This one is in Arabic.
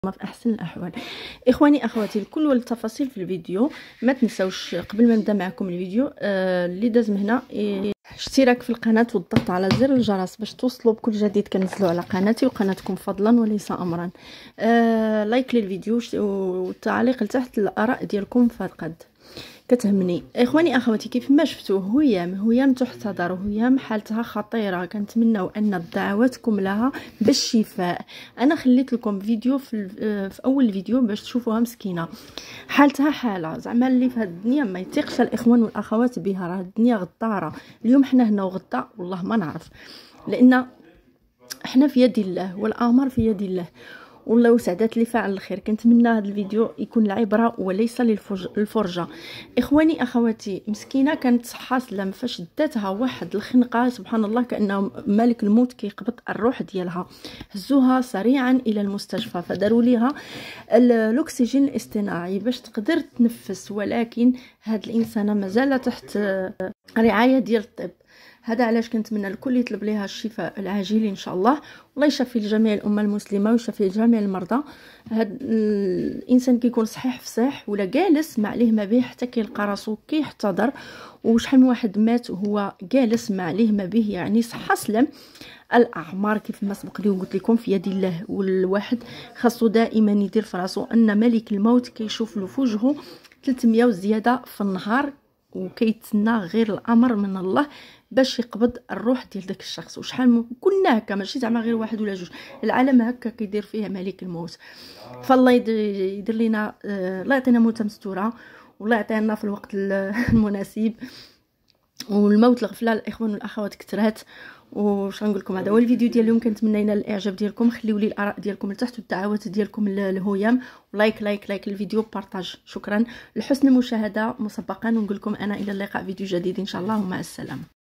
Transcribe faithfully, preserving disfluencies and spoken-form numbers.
في احسن الاحوال. اخواني اخواتي الكل والتفاصيل في الفيديو. ما تنسوش قبل ما نبدا معكم الفيديو آه اللي داز من هنا اشتراك في القناه والضغط على زر الجرس باش توصلوا بكل جديد كنزلوا على قناتي وقناتكم فضلا وليس امرا. آه لايك للفيديو والتعليق لتحت الاراء ديالكم فقط كتهمني. اخواني اخواتي كيف ما شفتوا هيام هيام تحتضر وهيام حالتها خطيره. كنتمنوا ان دعواتكم لها بالشفاء. انا خليت لكم فيديو في, في اول الفيديو باش تشوفوها مسكينه حالتها حاله زعما اللي في هاد الدنيا ما يتيقش الاخوان والاخوات بها. راه الدنيا غداره اليوم حنا هنا وغدا والله ما نعرف، لان احنا في يد الله والامر في يد الله. والله وسعدات لي فاعل الخير. كنتمنى هذا الفيديو يكون العبره وليس للفرجه. اخواني اخواتي مسكينه كانت حاصله فاش داتها واحد الخنقه سبحان الله كانه ملك الموت كيقبض الروح ديالها. هزوها سريعا الى المستشفى فداروا ليها الاكسجين الاصطناعي باش تقدر تنفس، ولكن هاد الانسانه مازال تحت رعايه ديال الطب. هذا علاش كنتمنى الكل يطلب ليها الشفاء العاجل ان شاء الله. الله يشفي جميع الامه المسلمه ويشفي جميع المرضى. هذا الانسان كيكون صحيح فصيح ولا جالس ما عليه ما به حتى كيلقى راسو كيحتضر. وشحال من واحد مات وهو جالس ما عليه ما به، يعني صحه سلام. الاعمار كيف ما سبق لي وقلت لكم في يد الله، والواحد خاصو دائما يدير في راسو ان ملك الموت كيشوف له في وجهه ثلاثمية وزياده في النهار وكيتسنى غير الامر من الله باش يقبض الروح ديال داك الشخص. وشحال من كنا هكا ماشي زعما غير واحد ولا جوج، العالم هكا كيدير فيها ملك الموت. فالله يدير لنا الله يعطينا موتة مستوره والله يعطينا في الوقت المناسب. والموت الغفله الاخوان والاخوات كثرات. وش نقول لكم، هذا هو الفيديو ديال اليوم. كنتمنى ينال الاعجاب ديالكم. خليوا لي الاراء ديالكم لتحت والدعوات ديالكم لهيام. لايك لايك لايك الفيديو بارطاج. شكرا لحسن المشاهده مسبقا ونقول لكم انا الى اللقاء فيديو جديد ان شاء الله ومع السلامه.